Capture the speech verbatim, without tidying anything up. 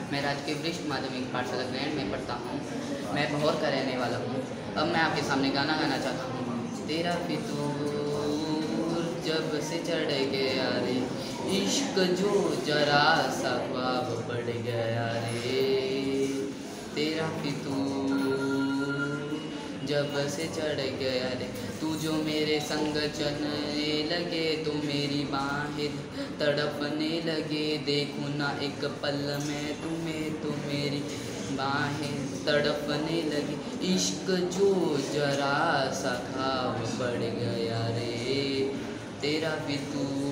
मैं राजकीय वरिष्ठ माध्यमिक पाठशाला ग्रैंड में पढ़ता हूँ। मैं भौर का रहने वाला हूँ। अब मैं आपके सामने गाना गाना चाहता हूँ। तेरा फितूर जब से चढ़ गया रे, इश्क जो जरा सा ख्वाब बढ़ गया रे। तेरा फितूर जब से चढ़ गया रे, तू जो मेरे संग चलने लगे, तो मेरी बाहें तड़पने लगे। देखूँ ना एक पल में तुम्हें, तो मेरी बाहें तड़पने लगी। इश्क जो जरा सा ख्वाब बढ़ गया रे। तेरा फितूर